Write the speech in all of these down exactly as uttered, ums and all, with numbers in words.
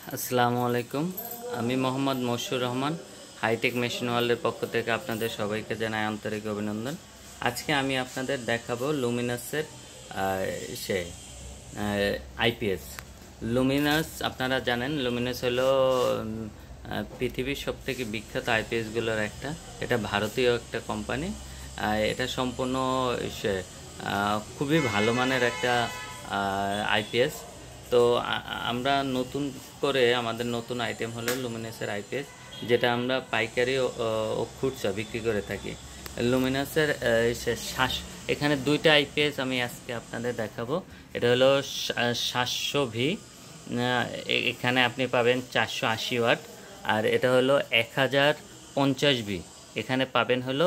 আসসালামু আলাইকুম। আমি মোহাম্মদ মশিউর রহমান, হাইটেক মেশিন ওয়ার্ল্ডের পক্ষ থেকে আপনাদের সবাইকে জানাই আন্তরিক অভিনন্দন। আজকে আমি আপনাদের দেখাবো লুমিনাসের সে আইপিএস। লুমিনাস আপনারা জানেন, লুমিনাস হলো পৃথিবীর সবথেকে বিখ্যাত আইপিএসগুলোর একটা। এটা ভারতীয় একটা কোম্পানি। এটা সম্পূর্ণ খুবই ভালো মানের একটা আইপিএস। তো আমরা নতুন করে আমাদের নতুন আইটেম হলো লুমিনাসের আইপিএস, যেটা আমরা পাইকারি ও খুচরা বিক্রি করে থাকি। লুমিনাসের শ্বাস এখানে দুইটা আইপিএস আমি আজকে আপনাদের দেখাবো। এটা হলো সাতশো ভি, এখানে আপনি পাবেন চারশো আশি ওয়াট। আর এটা হলো এক হাজার পঞ্চাশ ভি, এখানে পাবেন হলো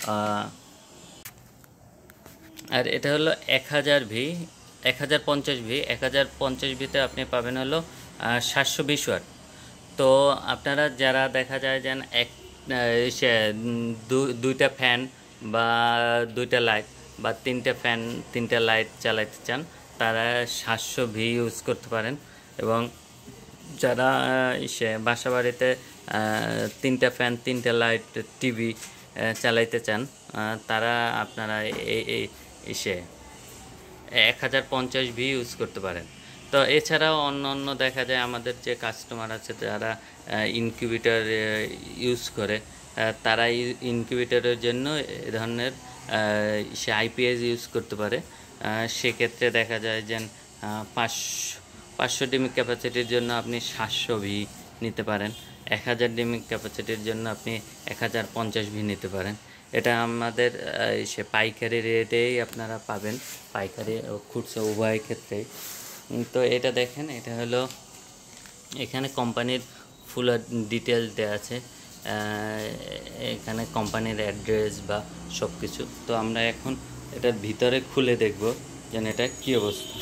আর এটা হলো এক হাজার ভি এক হাজার পঞ্চাশ ভি এক হাজার পঞ্চাশ ভিতে আপনি পাবেন হলো সাতশো বিশ ওয়াট। তো আপনারা যারা দেখা যায় যেন এক সে দুইটা ফ্যান বা দুইটা লাইট বা তিনটা ফ্যান তিনটা লাইট চালাতে চান, তারা সাতশো ভি ইউজ করতে পারেন। এবং যারা সে বাসা বাড়িতে তিনটা ফ্যান তিনটা লাইট টিভি চালাইতে চান, তারা আপনারা এই সে এক হাজার পঞ্চাশ ভি ইউজ করতে পারেন। তো এছাড়াও অন্য অন্য দেখা যায় আমাদের যে কাস্টমার আছে যারা ইনকিউবেটর ইউজ করে, তারা ইনকিউবেটরের জন্য এ ধরনের সে আইপিএস ইউজ করতে পারে। সেক্ষেত্রে দেখা যায় যে পাঁচশো পাঁচশো ডিমি ক্যাপাসিটির জন্য আপনি সাতশো ভি নিতে পারেন, এক হাজার ডিমি ক্যাপাসিটির জন্য আপনি এক হাজার পঞ্চাশ ভি নিতে পারেন। এটা আমাদের সে পাইকারি রেটেই আপনারা পাবেন, পাইকারি ও খুচরা উভয় ক্ষেত্রেই। তো এটা দেখেন, এটা হলো এখানে কোম্পানির ফুল ডিটেলস দেওয়া আছে, এখানে কোম্পানির অ্যাড্রেস বা সব কিছু। তো আমরা এখন এটার ভিতরে খুলে দেখব যেন এটা কী অবস্থা।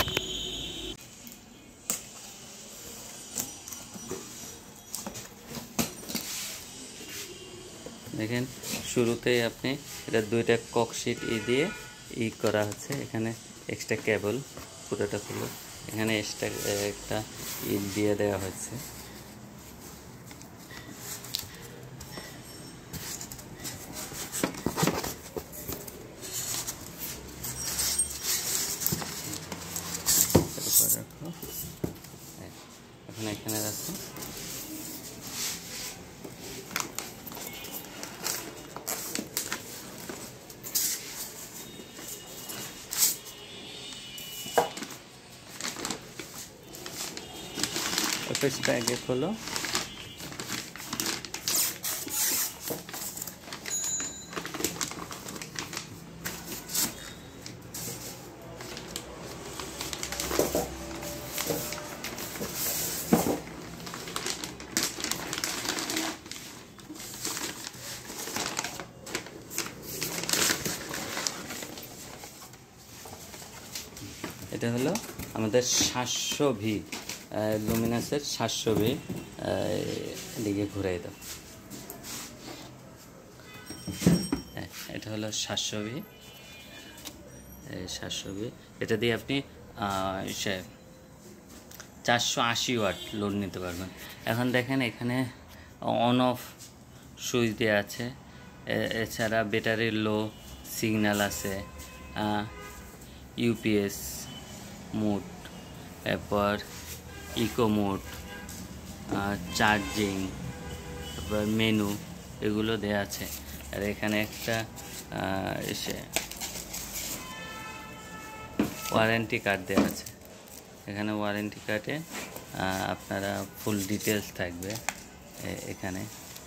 দেখেন, শুরুতেই আপনি এটা দুইটা ককশিট ই দিয়ে ই করা হচ্ছে। এখানে এক্সট্রা কেবল পুরোটা খুলে এখানে এক্সট্রা একটা ই দিয়ে দেওয়া হয়েছে। রাখো, এখন এখানে রাখো। অফিসটা আগে খোলো। এটা হলো আমাদের সাতশো ভি, লুমিনাসের সাতশো ভি। এদিকে ঘুরাই দাও। এটা হলো সাতশো ভি, সাতশো ভি। এটা দিয়ে আপনি সে চারশো আশি ওয়াট লোড নিতে পারবেন। এখন দেখেন, এখানে অন অফ সুইচ দেওয়া আছে। এছাড়া ব্যাটারির লো সিগন্যাল আছে, ইউপিএস মোড, এরপর ইকো মোড, চার্জিং, তারপর মেনু, এগুলো দেওয়া আছে। আর এখানে একটা এসে ওয়ারেন্টি কার্ড দেওয়া আছে। এখানে ওয়ারেন্টি কার্ডে আপনারা ফুল ডিটেলস থাকবে। এখানে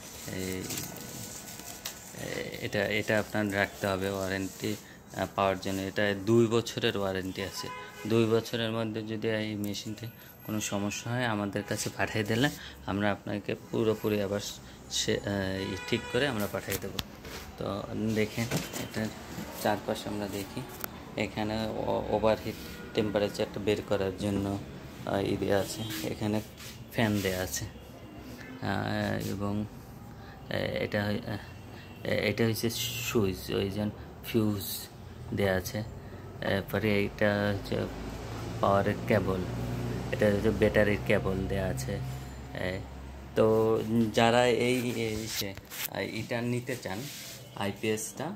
এটা এটা আপনার রাখতে হবে ওয়ারেন্টি পাওয়ার জন্য। এটা দুই বছরের ওয়ারেন্টি আছে। দুই বছরের মধ্যে যদি এই মেশিনটি কোনো সমস্যা হয় আমাদের কাছে পাঠিয়ে দিলে আমরা আপনাকে পুরোপুরি আবার সে ঠিক করে আমরা পাঠিয়ে দেব। তো দেখেন, এটার চারপাশে আমরা দেখি, এখানে ওভারহিট টেম্পারেচারটা বের করার জন্য ই দেওয়া আছে। এখানে ফ্যান দেওয়া আছে এবং এটা এটা হচ্ছে সুইচ, ওই যে ফিউজ দেওয়া আছে। এরপরে এইটা হচ্ছে পাওয়ারের কেবল, এটা হচ্ছে ব্যাটারির কেবল দেওয়া আছে। তো যারা এই এটা নিতে চান আইপিএসটা,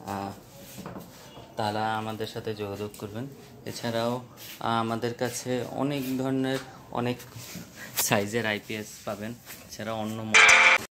তারা আমাদের সাথে যোগাযোগ করবেন। এছাড়াও আমাদের কাছে অনেক ধরনের অনেক সাইজের আইপিএস পাবেন। এছাড়া অন্য